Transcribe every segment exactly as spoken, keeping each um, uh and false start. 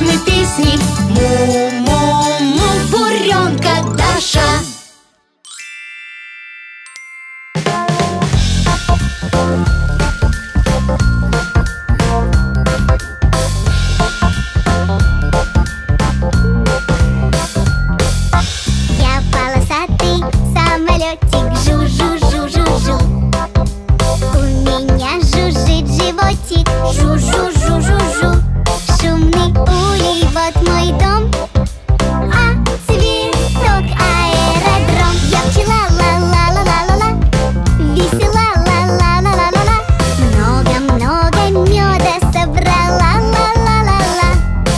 мы песни. Му-му-му, буренка Даша. Я полосатый самолетик, жу-жу-жу-жу-жу. У меня жужжит животик, жу-жу-жу-жу-жу. Шумный улей, вот мой дом, а цветок аэродром. Я пчела, ла-ла-ла-ла-ла-ла, весела, ла-ла-ла-ла-ла-ла. Много-много меда собрала, ла-ла-ла-ла-ла.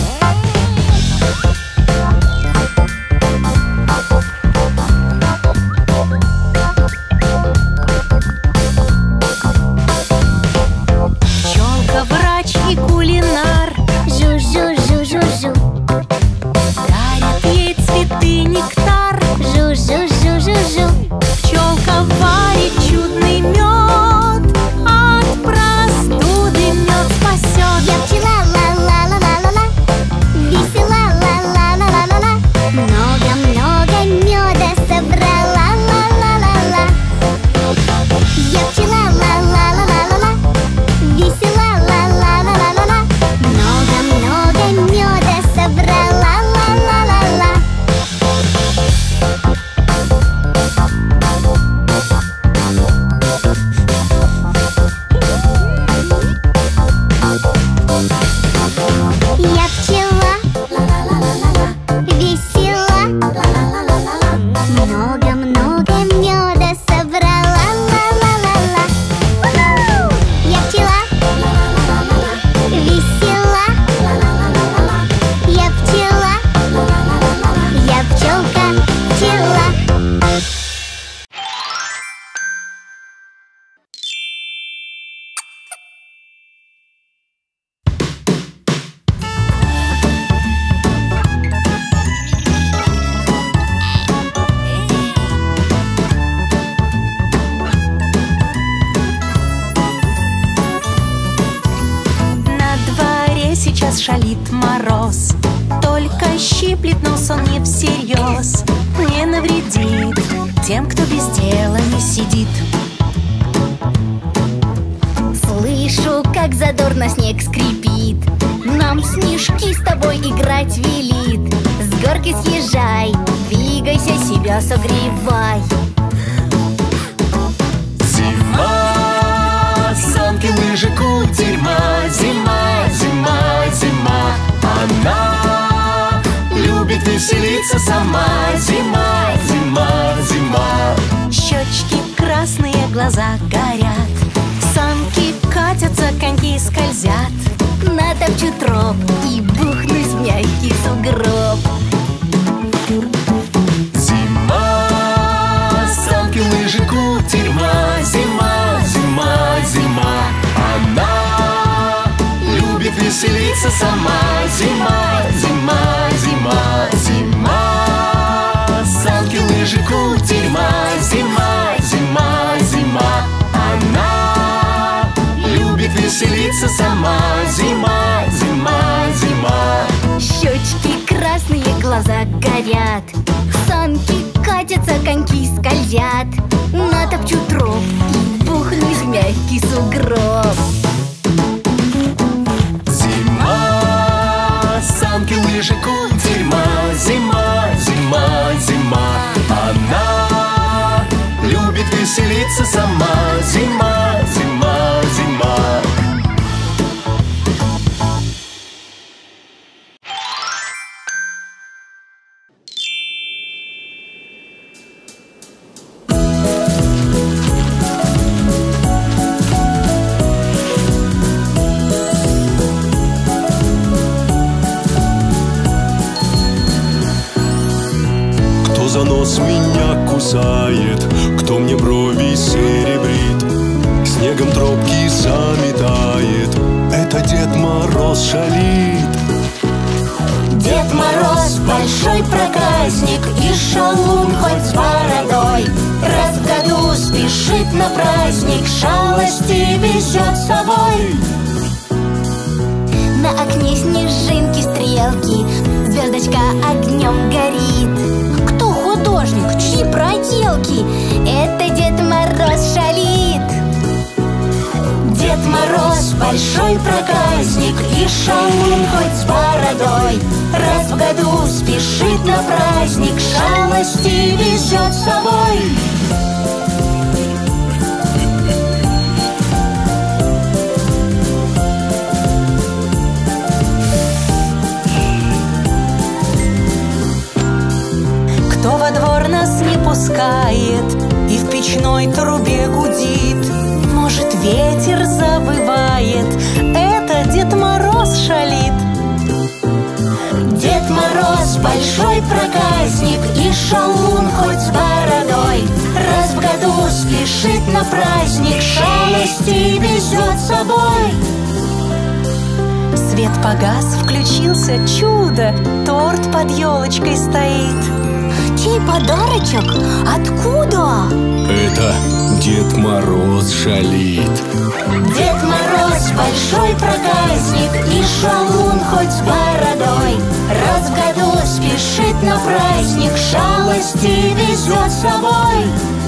Пчелка, врач и кулинар Жу-жу-жу-жу-жу, дарят ей цветы, нектар. жу-жу-жу-жу-жу. Пчелка варит чудный мед, от простуды мед спасет. Я пчела, ла-ла-ла-ла-ла-ла, весела, ла-ла-ла-ла-ла-ла. Много-много меда собрала, ла-ла-ла-ла. Я пчела, ла-ла-ла-ла-ла-ла, весела, ла-ла-ла-ла-ла-ла. Много-много меда собрала, ла-ла-ла-ла. Я пчела, весела, много-много меда собрала, ла-ла-ла-ла. Я пчела, весела, я пчела, я пчелка, пчела. На дворе сейчас шалит мороз, только щиплет, нос он не всерьез. Не навредит тем, кто без дела не сидит. Слышу, как задорно снег скрипит, нам снежки с тобой играть велит. С горки съезжай, двигайся, себя согревай. Зима, санки, лыжи, кутерьма. Зима, зима, зима. Она любит веселиться сама. Зима, зима, зима. Щечки красные, глаза горят, санки катятся, коньки скользят. Натопчу троп и бухнусь в мягкий сугроб. Зима, санки, лыжи, кутерьма. Зима, зима, зима. Она любит веселиться сама. Зима, зима, зима. Зима, санки, лыжи, кутерьма. Зима, зима, зима. Она любит веселиться сама. Зима, зима, зима. Щечки красные, глаза горят, санки катятся, коньки скользят. Натопчу троп и бухнусь в мягкий сугроб. Зима, санки, лыжи, кутерьма. Зима, зима, зима. Она любит веселиться сама. Зима, зима, зима. За нос меня кусает, кто мне брови серебрит, снегом тропки заметает, это Дед Мороз шалит. Дед Мороз большой проказник и шалун хоть с бородой. Раз в году спешит на праздник, шалости везет с собой. На На окне снежинки, стрелки, звездочка огнем горит. Кто художник? Чьи проделки? Это Дед Мороз шалит. Дед Мороз большой проказник и шалун хоть с бородой. Раз в году спешит на праздник, шалости везет с собой. Кто во двор нас не пускает и в печной трубе гудит? Может, ветер завывает, это Дед Мороз шалит. Дед Мороз большой проказник и шалун хоть с бородой. Раз в году спешит на праздник, шалости везет с собой. Свет погас, включился чудо, торт под елочкой стоит. Чей подарочек? Откуда? Это Дед Мороз шалит. Дед Мороз большой проказник и шалун хоть с бородой. Раз в году спешит на праздник, шалости везет с собой.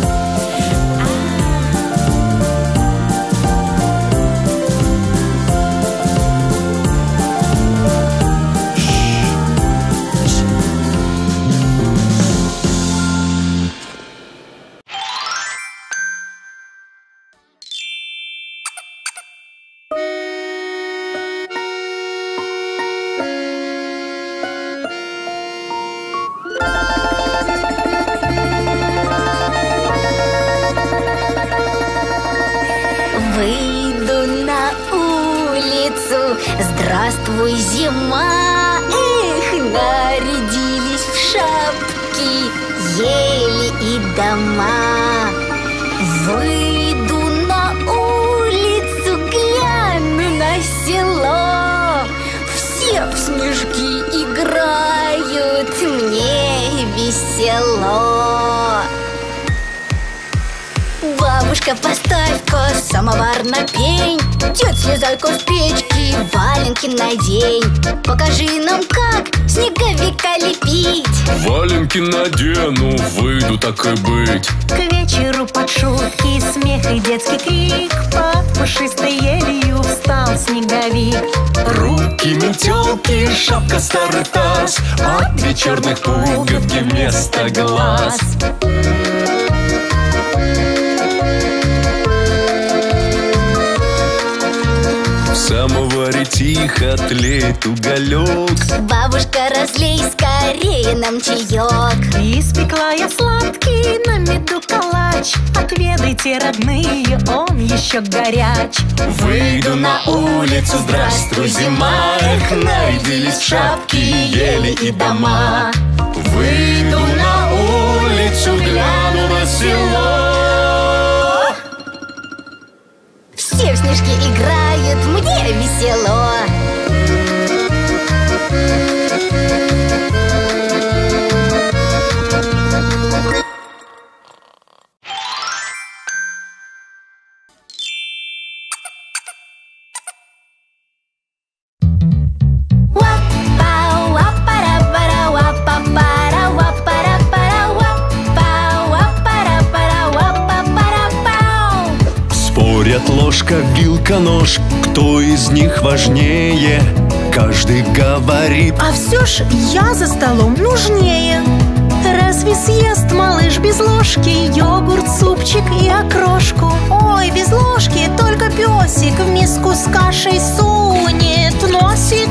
Выйду на улицу, здравствуй, зима. Эх, нарядились в шапки ели и дома. Выйду на улицу, гляну на село. Все в снежки играют, мне весело. Бабушка, поставь-ка самовар на пень. Дед, слезай-ка с печки, валенки надень. Покажи нам, как снеговика лепить. Валенки надену, выйду так и быть. К вечеру под шутки, смех и детский крик, под пушистой елью встал снеговик. Руки метелки, шапка старый таз, от вечерних пуговки вместо глаз. В самоваре тихо тлеет уголек. Бабушка, разлей скорее нам чаек. Испекла я сладкий на меду калач. Отведайте, родные, он еще горяч. Выйду на улицу, здравствуй, зима. Эх, нарядились в шапки ели и дома. Выйду на улицу, гляну на село. Все в снежки играют, мне весело. Спорят ложка, вилка, нож, кто из них важнее? Каждый говорит: а все ж я за столом нужнее. Разве съест малыш без ложки йогурт, супчик и окрошку? Ой, без ложки только песик в миску с кашей сунет носик.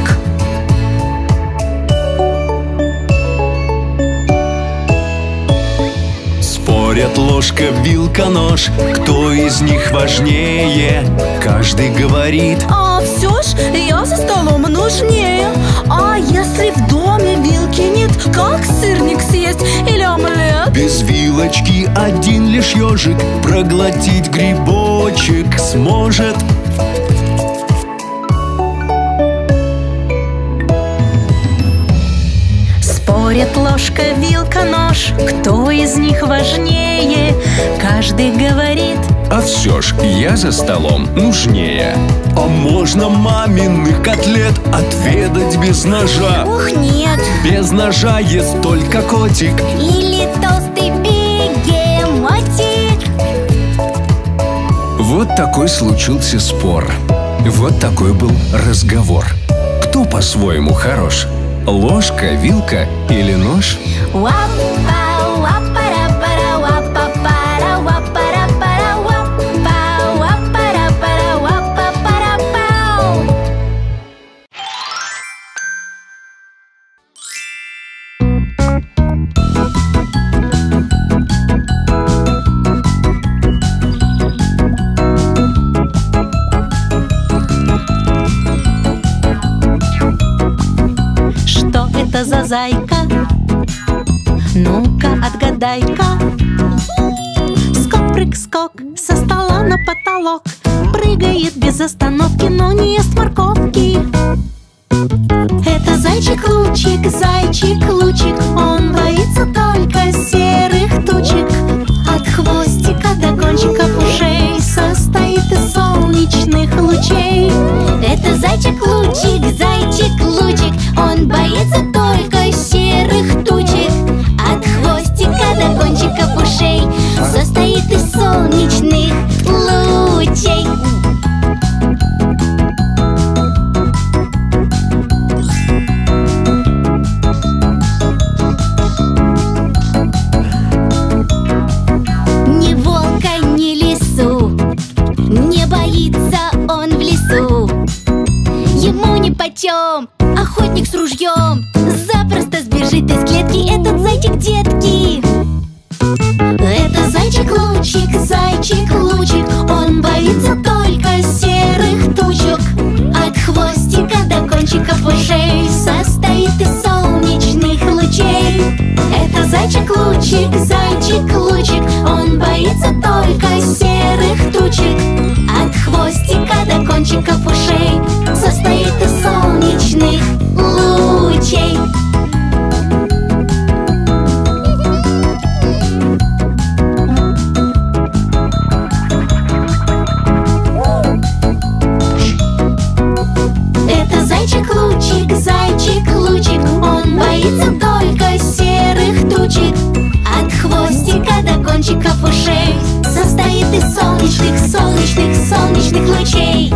Спорят ложка, вилка, нож, кто из них важнее? Каждый говорит: а все ж я за столом нужнее. А если в доме вилки нет, как сырник съесть или омлет? Без вилочки один лишь ежик проглотить грибочек сможет. Спорят ложка, вилка, нож, кто из них важнее? Каждый говорит: А все ж я за столом нужнее. А можно маминых котлет отведать без ножа? Ух, нет. Без ножа ест только котик. Или толстый бегемотик. Вот такой случился спор. Вот такой был разговор. Кто по-своему хорош? Ложка, вилка или нож? За зайка, ну-ка отгадай-ка. Скок-прыг-скок, со стола на потолок, прыгает без остановки, но не ест морковки. Это зайчик-лучик, зайчик-лучик, он боится только серых тучек. От хвостика до кончиков ушей состоит из солнечных лучей. Это зайчик-лучик, зайчик-лучик, он боится только серых тучек. От хвостика до кончиков ушей состоит из солнечных лучей. Ни волка, ни лису, не боится он в лесу. Ему нипочем охотник с ружьем, запросто сбежит из клетки этот зайчик, детки. Это зайчик-лучик, зайчик-лучик, он боится только серых тучек. От хвостика до кончиков ушей состоит из солнечных лучей. Это зайчик-лучик, зайчик-лучик, он боится только серых тучек. От хвостика до кончиков ушей состоит из солнечных лучей. Это зайчик-лучик, зайчик-лучик, он боится только серых тучек. От хвостика до кончиков ушей состоит из солнечных, солнечных, солнечных лучей.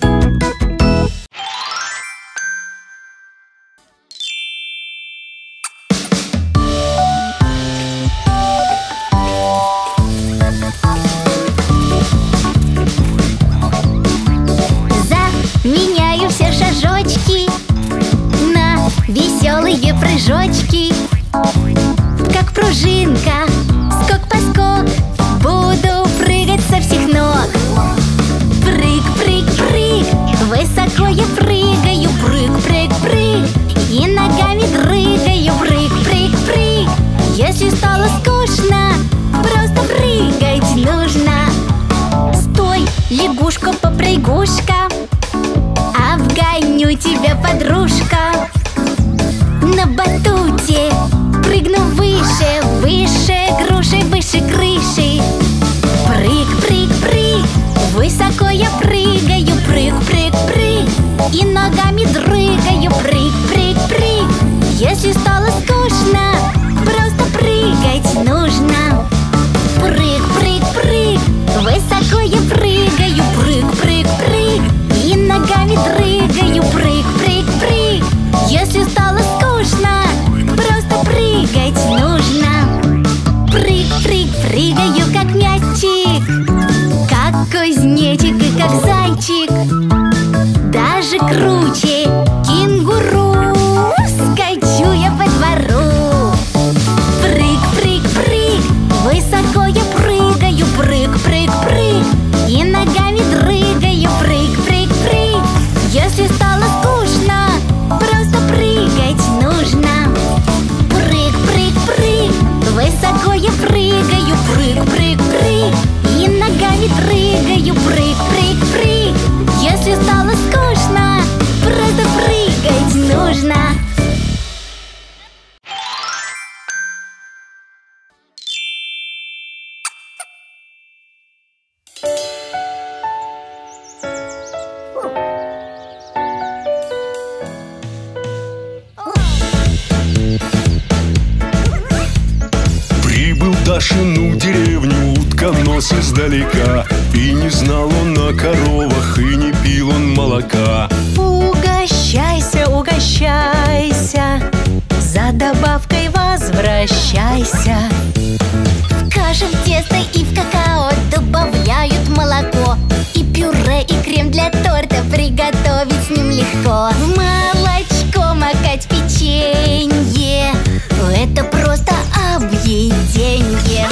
Меняю все шажочки на веселые прыжочки. Как пружинка, скок-поскок, буду прыгать со всех ног. Прыг-прыг-прыг, высоко я прыгаю. Прыг-прыг-прыг, и ногами дрыгаю. Прыг-прыг-прыг, если стало скучно, просто прыгать нужно. Стой, лягушка-попрыгушка, обгоню тебя, подружка. На батуте прыгну выше, выше груши, выше крыши. Прыг-прыг-прыг, высоко я прыгаю. Прыг-прыг-прыг, и ногами дрыгаю. Прыг-прыг-прыг, если стало скучно, просто прыгать нужно. Прыг-прыг-прыг, высоко я прыгаю. Прыг-прыг-прыг, и ногами дрыгаю. Прыг-прыг-прыг, если стало скучно, просто прыгать нужно. Прыг-прыг, прыгаю как мячик, как кузнечик и как зайчик. Даже круче кенгуру, скачу я по двору. Прыг-прыг-прыг, высоко я прыгаю. Прыг-прыг-прыг, и ногами дрыгаю. Прыг-прыг-прыг, если стало скучно, просто прыгать нужно. Прыг-прыг-прыг, высоко я прыгаю. Прыг-прыг-прыг, и ногами дрыгаю. Прыг-прыг-прыг, Дашину деревню утконос издалека. И не знал он о коровах, и не пил он молока. Угощайся, угощайся, за добавкой возвращайся. В кашу, в тесто и в какао добавляют молоко. И пюре, и крем для торта приготовить с ним легко. В молочко макать печенье — это просто объеденье.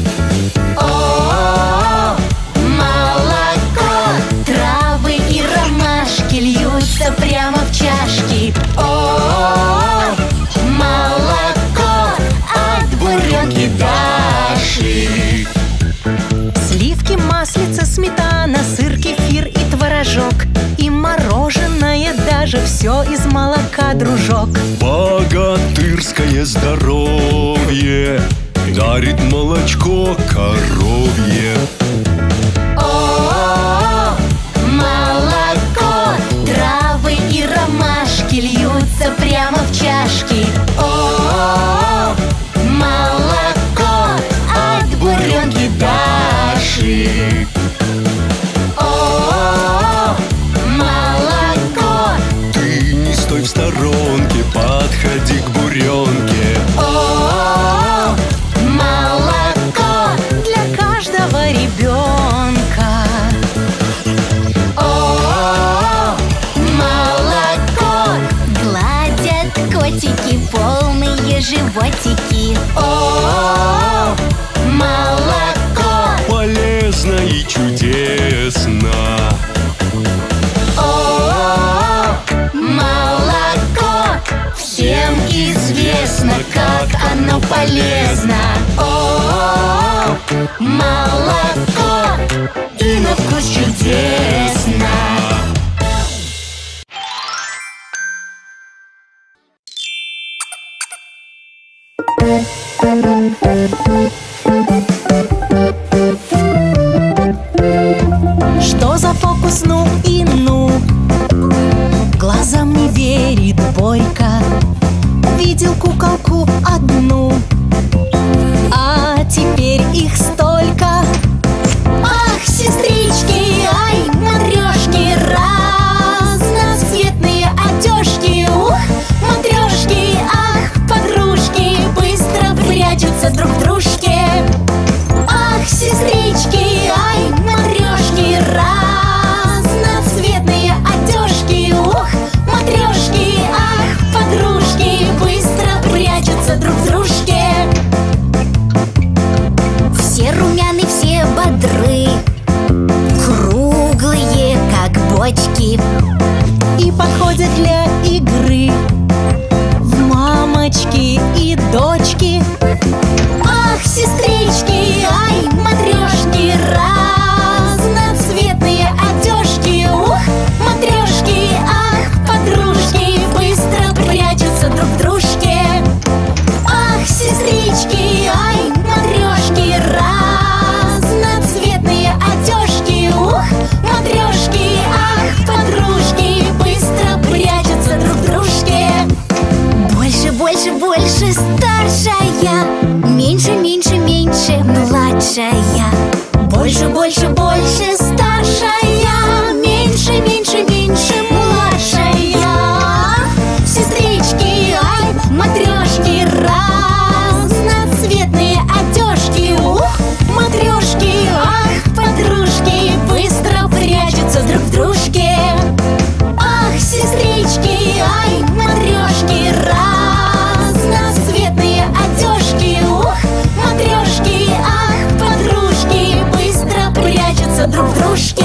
О, молоко, Травы и ромашки льются прямо в чашки. о, молоко от буренки Даши. Сливки, маслица, сметана, сыр, кефир и творожок. И мороженое даже все из молока, дружок. Богатырское здоровье дарит молочко коровье. О, молоко, Травы и ромашки льются прямо в чашки. о, молоко от буренки Даши. О, молоко, Ты не стой в сторонке, подходи к буренке. о, молоко, Для каждого ребенка. о, молоко, Гладят котики полные животики. о, молоко, Полезно и чудесно. о, молоко. Всем известно, как оно полезно. О, молоко, и на вкус чудесно. Что за фокус, ну и ну? Глазам не верит Борька. Видел куколку одну, а теперь их столько. Ах, сестрички, ай, матрешки, разноцветные одежки. Ух, матрешки, ах, подружки, быстро прячутся друг в дружке. Ах, сестрички, ай, матрешки, разноцветные одежки. Ух, матрешки, ах, подружки, быстро прячутся друг в дружке. Все румяны, все бодры, круглые, как бочки. И подходят для игры в мамочки и дочки. Ах, сестрички, ай, матрешки, разноцветные одежки. Ух, матрешки, ах, подружки, быстро прячутся друг в дружке. Ах, сестрички, ай, матрешки, разноцветные одежки. Ух, матрешки, ах, подружки, быстро прячутся друг в дружке. Больше, больше, больше старшая, меньше, меньше, меньше младшая. Больше, больше, больше старшая, меньше, меньше, меньше младшая. Сестрички, ай, матрешки, разноцветные одежки. Ух, матрешки, ах, подружки, быстро прячутся друг в дружке. Ах, сестрички, ай, матрешки, разноцветные одежки. Ух, матрешки, ах, подружки, быстро прячутся друг в дружке.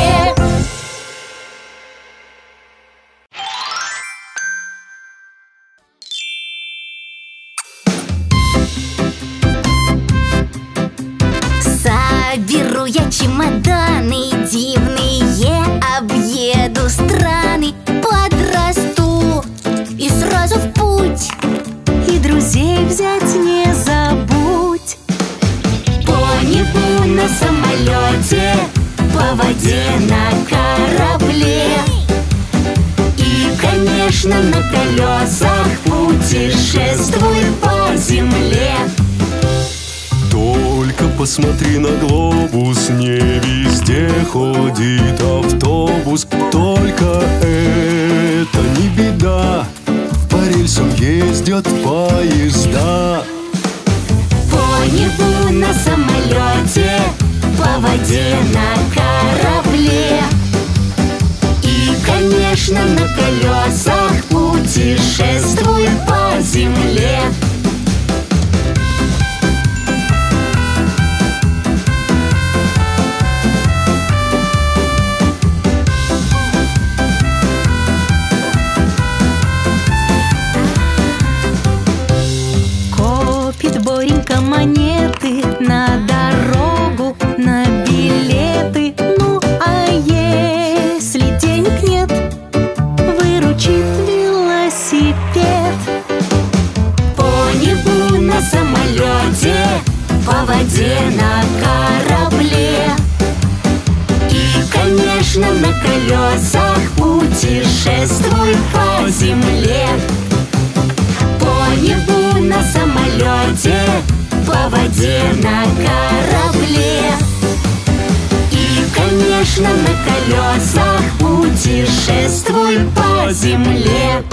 Соберу я чемоданы дивные, объеду страны, подрасту и сразу в путь. И друзей взять не забудь. По небу на самолете, по воде на корабле и, конечно, на колесах путешествуй по земле. То Посмотри на глобус, не везде ходит автобус. Только это не беда, по рельсам ездят поезда. По небу на самолете, по воде на корабле и, конечно, на колесах путешествуй по земле. Копит Боренька монеты на дорогу, на билеты. Ну, а если денег нет, выручит велосипед. По небу на самолете, по воде на корабле и, конечно, на колесах путешествуй по земле. По небу на самолете, по воде на корабле и, конечно, на колесах путешествуй по земле.